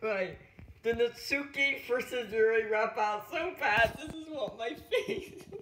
Right. The Natsuki versus Yuri rap out so fast. This is what my face.